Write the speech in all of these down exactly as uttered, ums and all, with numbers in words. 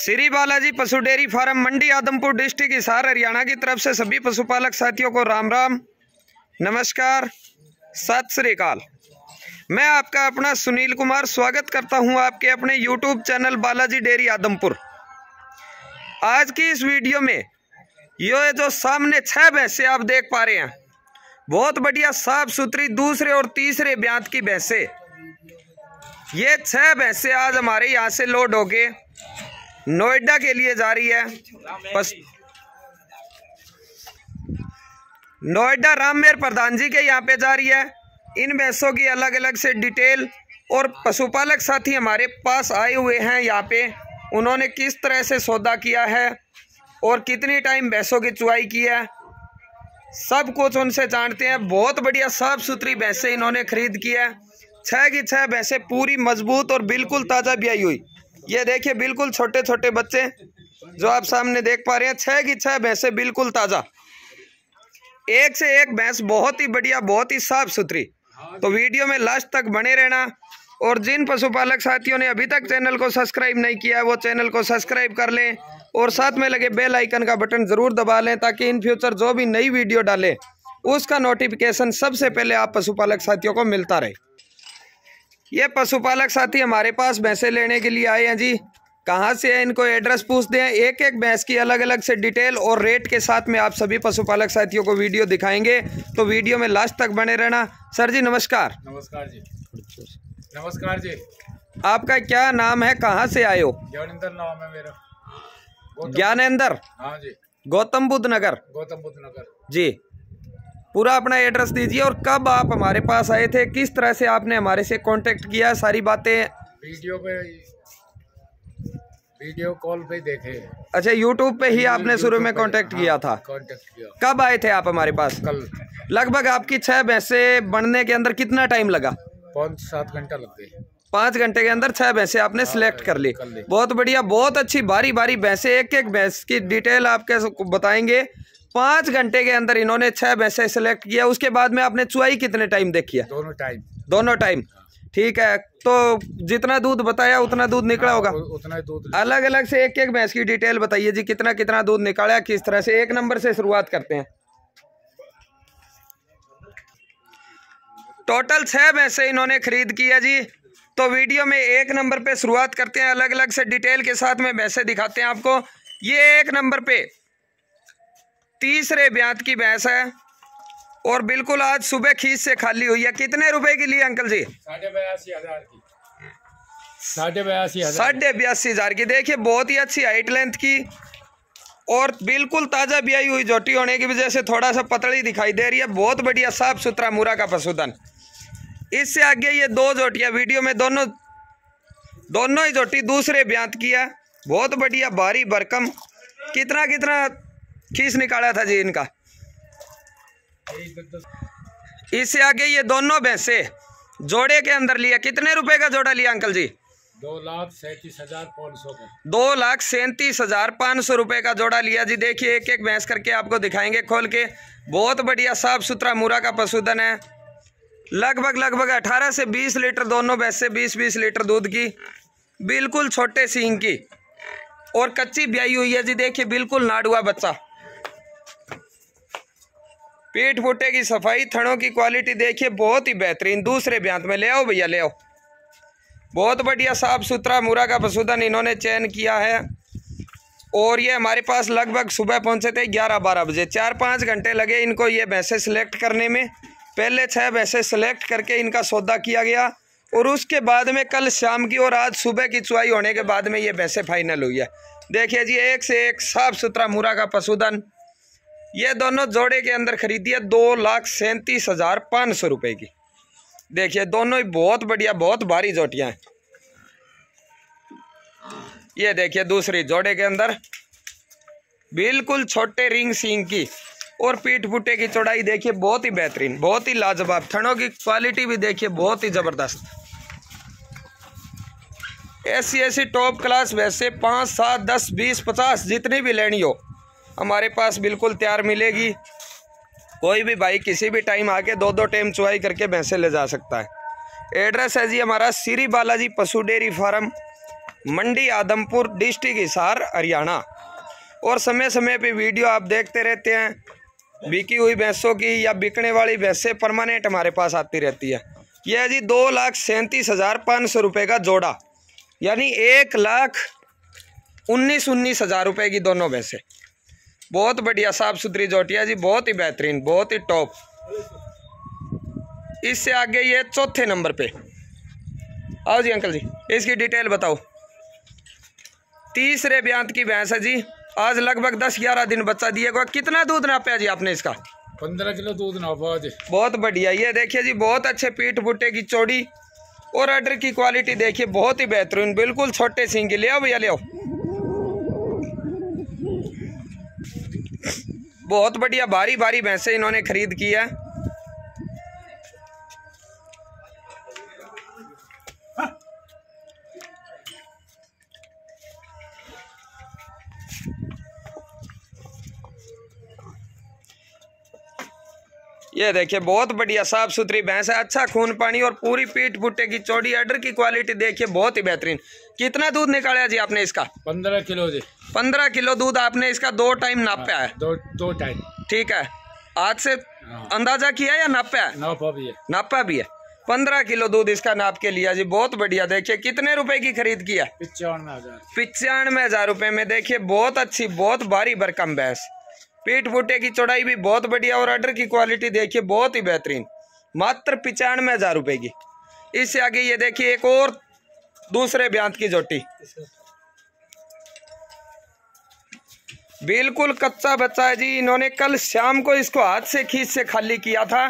श्री बालाजी पशु dairy farm Mandi Adampur district Hisar Haryana की तरफ से सभी पशुपालक साथियों को राम राम, नमस्कार, सत श्री अकाल। मैं आपका अपना सुनील कुमार स्वागत करता हूं आपके अपने YouTube channel Balaji dairy Adampur. आज की इस वीडियो में ये जो सामने छह भैंसे आप देख पा रहे हैं, बहुत बढ़िया साफ सुथरी दूसरे और तीसरे ब्यात की भैंसे। ये छह भैंसे आज हमारे यहाँ से लोड होके नोएडा के लिए जा रही है। पस... नोएडा राममेर प्रधान जी के यहाँ पे जा रही है। इन भैंसों की अलग अलग से डिटेल और पशुपालक साथी हमारे पास आए हुए हैं यहाँ पे, उन्होंने किस तरह से सौदा किया है और कितनी टाइम भैंसों की चुवाई की है, सब कुछ उनसे जानते हैं। बहुत बढ़िया साफ सुथरी भैंसें इन्होंने खरीद की है। छह की छह भैंसें पूरी मजबूत और बिल्कुल ताज़ा ब्याई हुई। ये देखिए बिल्कुल छोटे छोटे बच्चे जो आप सामने देख पा रहे हैं, छह की छह भैंसें बिल्कुल ताज़ा, एक से एक भैंस बहुत ही बढ़िया, बहुत ही साफ सुथरी। तो वीडियो में लास्ट तक बने रहना। और जिन पशुपालक साथियों ने अभी तक चैनल को सब्सक्राइब नहीं किया है वो चैनल को सब्सक्राइब कर लें और साथ में लगे बेल आइकन का बटन ज़रूर दबा लें, ताकि इन फ्यूचर जो भी नई वीडियो डालें उसका नोटिफिकेशन सबसे पहले आप पशुपालक साथियों को मिलता रहे। ये पशुपालक साथी हमारे पास भैंसे लेने के लिए आए हैं जी। कहाँ से है, इनको एड्रेस पूछते हैं। एक एक भैंस की अलग अलग से डिटेल और रेट के साथ में आप सभी पशुपालक साथियों को वीडियो दिखाएंगे, तो वीडियो में लास्ट तक बने रहना। सर जी नमस्कार। नमस्कार जी। नमस्कार जी। आपका क्या नाम है, कहाँ से आए हो? ज्ञानेंद्र नाम है मेरा। ज्ञानेंद्र? हाँ जी। गौतम बुद्ध नगर? गौतम बुद्ध नगर जी। पूरा अपना एड्रेस दीजिए और कब आप हमारे पास आए थे, किस तरह से आपने हमारे से कांटेक्ट किया, सारी बातें। वीडियो पे, वीडियो कॉल पे देखे। अच्छा, यूट्यूब पे ही आपने शुरू में कांटेक्ट किया था? कांटेक्ट किया। कब आए थे आप हमारे पास? कल। लगभग आपकी छह भैंसे बनने के अंदर कितना टाइम लगा? पाँच सात घंटा लग गए। पाँच घंटे के अंदर छह भैंसे आपने सिलेक्ट कर ली। बहुत बढ़िया, बहुत अच्छी भारी भारी भैंसे। एक एक भैंस की डिटेल आपके बताएंगे। पाँच घंटे के अंदर इन्होंने छह भैंसे सिलेक्ट किया। उसके बाद में आपने चुवाई कितने टाइम देखी है? दोनों टाइम। दोनों टाइम, ठीक है। तो जितना दूध बताया उतना दूध निकला होगा? उतना दूध। अलग अलग से एक एक भैंस की डिटेल बताइए जी, कितना कितना दूध निकाला, किस तरह से। एक नंबर से शुरुआत करते हैं। टोटल छह भैंसे इन्होंने खरीद किया जी। तो वीडियो में एक नंबर पे शुरुआत करते हैं, अलग अलग से डिटेल के साथ में भैंसे दिखाते हैं आपको। ये एक नंबर पे तीसरे ब्यात की भैंस है और बिल्कुल आज सुबह खींच से खाली हुई है। कितने रुपए की ली अंकल जी? साढ़े बयासी हजार की। साढ़े बयासी हजार साढ़े बयासी हजार की। देखिए बहुत ही अच्छी हाइट लेंथ की और बिल्कुल ताज़ा ब्याई हुई जोटी होने की वजह से थोड़ा सा पतली दिखाई दे रही है। बहुत बढ़िया साफ सुथरा मुरा का पशुधन। इससे आगे ये दो जोटियां वीडियो में, दोनों दोनों ही जोटी दूसरे ब्यात की है। बहुत बढ़िया भारी भरकम। कितना कितना खींच निकाला था जी इनका? इससे आगे ये दोनों भैंसे जोड़े के अंदर लिया। कितने रुपए का जोड़ा लिया अंकल जी? दो लाख सैंतीस हजार पाँच सौ का। दो लाख सैंतीस हजार पाँच सौ रुपये का जोड़ा लिया जी। देखिए एक एक भैंस करके आपको दिखाएंगे खोल के। बहुत बढ़िया साफ सुथरा मुरा का पशुधन है। लगभग लगभग अठारह से बीस लीटर दोनों भैंसे, बीस बीस लीटर दूध की, बिल्कुल छोटे सींग की और कच्ची ब्याई हुई है जी। देखिए बिल्कुल नाड़ुआ बच्चा। पीठ फुटे की सफाई, थनों की क्वालिटी देखिए बहुत ही बेहतरीन। दूसरे ब्यात में ले आओ भैया, ले आओ। बहुत बढ़िया साफ सुथरा मुरा का पशुधन इन्होंने चयन किया है। और ये हमारे पास लगभग सुबह पहुंचे थे ग्यारह बारह बजे। चार पाँच घंटे लगे इनको ये भैंसे सिलेक्ट करने में। पहले छह भैंसे सिलेक्ट करके इनका सौदा किया गया और उसके बाद में कल शाम की और आज सुबह की चुवाई होने के बाद में ये भैंसे फाइनल हुई है। देखिए जी एक से एक साफ सुथरा मुरा का पशुधन। ये दोनों जोड़े के अंदर खरीदी है दो लाख सैंतीस हजार पाँच सौ रुपये की। देखिए दोनों ही बहुत बढ़िया, बहुत भारी जोटियां हैं। ये देखिए दूसरी जोड़े के अंदर बिल्कुल छोटे रिंग सींग की और पीठ पुट्टे की चौड़ाई देखिए बहुत ही बेहतरीन, बहुत ही लाजवाब। थनों की क्वालिटी भी देखिए बहुत ही जबरदस्त। ऐसी ऐसी टॉप क्लास वैसे पाँच सात दस बीस पचास जितनी भी लेनी हो हमारे पास बिल्कुल तैयार मिलेगी। कोई भी भाई किसी भी टाइम आके दो दो टाइम चुवाई करके भैंसे ले जा सकता है। एड्रेस है जी हमारा श्री बालाजी पशु dairy farm Mandi Adampur, district Hisar, Haryana. और समय समय पे वीडियो आप देखते रहते हैं। बिकी हुई भैंसों की या बिकने वाली भैंसें परमानेंट हमारे पास आती रहती है। यह जी दो लाख सैंतीस हज़ार पाँच सौ रुपये का जोड़ा, यानी एक लाख उन्नीस उन्नीस हज़ार रुपये की दोनों भैंसें। बहुत बढ़िया साफ़ सुथरी जोटिया जी, बहुत ही बेहतरीन, बहुत ही टॉप। इससे आगे ये चौथे नंबर पे। आओ जी अंकल जी, इसकी डिटेल बताओ। तीसरे ब्यांत की भैंस है जी। आज लगभग दस ग्यारह दिन बच्चा दिएगा। कितना दूध नापा जी आपने इसका? पंद्रह किलो दूध नापा जी। बहुत बढ़िया। ये देखिए जी, बहुत अच्छे पीठ भुट्टे की चौड़ी और अडर की क्वालिटी देखिए, बहुत ही बेहतरीन, बिल्कुल छोटे सिंह की। ले आओ भैया, ले आओ। बहुत बढ़िया भारी भारी भैंसें इन्होंने खरीद की है। ये देखिए, बहुत बढ़िया साफ सुथरी भैंस है, अच्छा खून पानी और पूरी पीठ भुट्टे की चौड़ी, अडर की क्वालिटी देखिए, बहुत ही बेहतरीन। कितना दूध निकाला जी आपने इसका? पंद्रह किलो जी। पंद्रह किलो दूध आपने इसका दो टाइम नापा है? दो दो टाइम। ठीक है, आज से अंदाजा किया या नापा है? नापा भी है। नापा भी है। पंद्रह किलो दूध इसका नाप के लिया जी, बहुत बढ़िया। देखिए कितने रुपए की खरीद किया? पिचानवे हजार पिचानवे हजार रुपये में। देखिए बहुत अच्छी, बहुत भारी भरकम भैंस, पीठ भुट्टे की चौड़ाई भी बहुत बढ़िया और अडर की क्वालिटी देखिए, बहुत ही बेहतरीन। मात्र पिचानवे हजार रुपये की। इससे आगे ये देखिए एक और दूसरे ब्यांत की जोटी, बिल्कुल कच्चा बच्चा है जी। इन्होंने कल शाम को इसको हाथ से खींच से खाली किया था।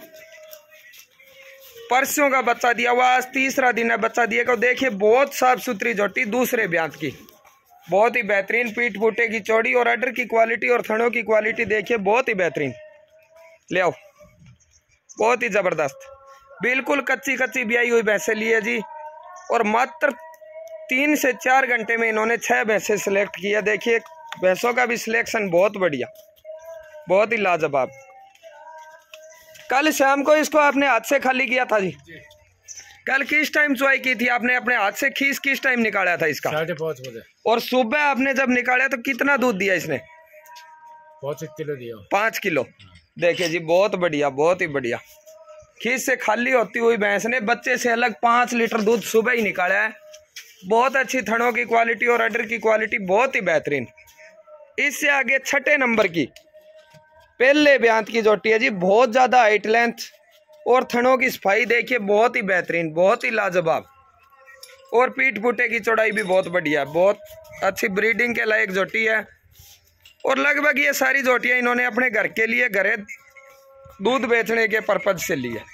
परसों का बच्चा दिया हुआ, आज तीसरा दिन है बच्चा दिए को। देखिए बहुत साफ सुथरी जोटी दूसरे ब्यांत की, बहुत ही बेहतरीन पीठ भुट्टे की चौड़ी और अडर की क्वालिटी और थनों की क्वालिटी देखिए, बहुत ही बेहतरीन। ले आओ, बहुत ही जबरदस्त, बिल्कुल कच्ची कच्ची ब्याई हुई भैंसें ली है जी। और मात्र तीन से चार घंटे में इन्होंने छह भैंसें सिलेक्ट किया। देखिए भैंसों का भी सिलेक्शन बहुत बढ़िया, बहुत ही लाजवाब। कल शाम को इसको आपने हाथ से खाली किया था जी। कल किस टाइम चुवाई की थी आपने? अपने हाथ से खींच किस टाइम निकाला था इसका? साढ़े पाँच बजे। और सुबह आपने जब निकाला तो कितना दूध दिया इसने? पाँच किलो दिया। पाँच किलो। देखिए जी, बहुत बढ़िया, बहुत ही बढ़िया। खींच से खाली होती हुई भैंस ने बच्चे से अलग पाँच लीटर दूध सुबह ही निकाला है। बहुत अच्छी थनों की क्वालिटी और अडर की क्वालिटी, बहुत ही बेहतरीन। इससे आगे छठे नंबर की पहले ब्यांत की जोटी है जी। बहुत ज़्यादा हाइट लेंथ और थनों की सफाई देखिए, बहुत ही बेहतरीन, बहुत ही लाजवाब। और पीठ भुट्टे की चौड़ाई भी बहुत बढ़िया, बहुत अच्छी ब्रीडिंग के लायक जोटी है। और लगभग ये सारी जोटियाँ इन्होंने अपने घर के लिए, घरे दूध बेचने के पर्पज से ली है।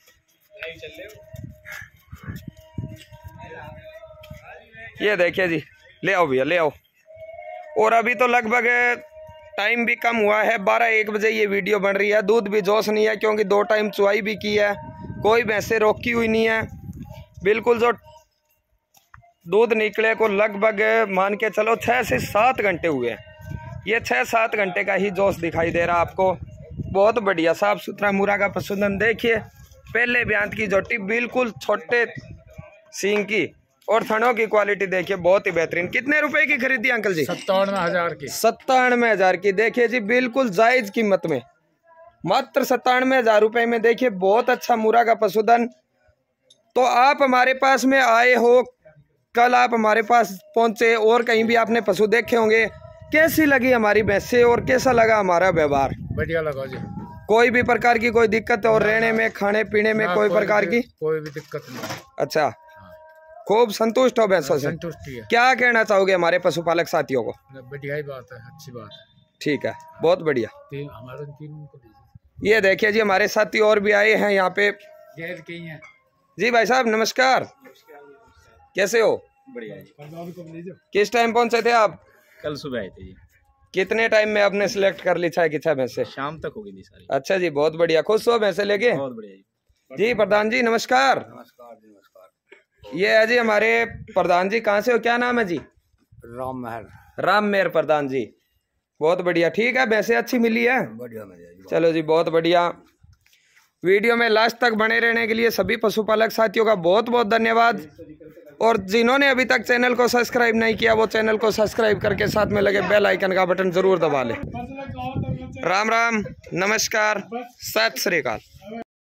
ये देखिए जी, ले आओ भैया, ले आओ। और अभी तो लगभग टाइम भी कम हुआ है, बारह एक बजे ये वीडियो बन रही है। दूध भी जोश नहीं है क्योंकि दो टाइम चुवाई भी की है, कोई भैंसे रोकी हुई नहीं है। बिल्कुल जो दूध निकले को लगभग मान के चलो छः से सात घंटे हुए हैं। ये छः सात घंटे का ही जोश दिखाई दे रहा आपको। बहुत बढ़िया साफ सुथरा मुर्रा का पशुधन देखिए। पहले ब्यांत की जोटी, बिल्कुल छोटे सींग की और थनों की क्वालिटी देखिए, बहुत ही बेहतरीन। कितने रुपए की खरीदी अंकल जी? सत्तानवे हजार की। सत्तानवे हजार की। देखिए जी, बिल्कुल जायज कीमत में, मात्र सत्तानवे हजार रुपए में। देखिए बहुत अच्छा मुर्रा का पशुधन। तो आप हमारे पास में आए हो, कल आप हमारे पास पहुंचे और कहीं भी आपने पशु देखे होंगे। कैसी लगी हमारी भैंसें और कैसा लगा हमारा व्यवहार? बढ़िया लगा जी। कोई भी प्रकार की कोई दिक्कत और रहने में, खाने पीने में कोई प्रकार की? कोई भी दिक्कत नहीं। अच्छा, खूब संतुष्ट हो भैंसों से? संतुष्टि है। क्या कहना चाहोगे हमारे पशुपालक साथियों को? बढ़िया ही बात है, अच्छी बात है। ठीक है, बहुत बढ़िया। तीन हमारे तीन को ये देखिए जी, हमारे साथी और भी आए हैं यहाँ पे। हैं जी भाई साहब नमस्कार, कैसे हो? बढ़िया जी। किस टाइम पहुंचे थे आप? कल सुबह आए थे जी। कितने टाइम में आपने सिलेक्ट कर ली छह की छह भैंसे? शाम तक होगी थी सारी। अच्छा जी, बहुत बढ़िया। खुश हो भैंसे लेके? बहुत बढ़िया जी। जी प्रधान जी नमस्कार। नमस्कार जी, नमस्कार। ये है जी हमारे प्रधान जी, कहाँ से हो? क्या नाम है जी? राम महर। राम मेहर प्रधान जी, बहुत बढ़िया। ठीक है, भैंसे अच्छी मिली है? बढ़िया। चलो जी, बहुत बढ़िया। वीडियो में लास्ट तक बने रहने के लिए सभी पशुपालक साथियों का बहुत बहुत धन्यवाद। और जिन्होंने अभी तक चैनल को सब्सक्राइब नहीं किया वो चैनल को सब्सक्राइब करके साथ में लगे बेल आइकन का बटन ज़रूर दबा लें। राम राम, नमस्कार, सत श्री अकाल।